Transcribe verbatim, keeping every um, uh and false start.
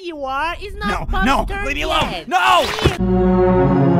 you are. It's not No, Bob's no, turn leave me yet. alone. No!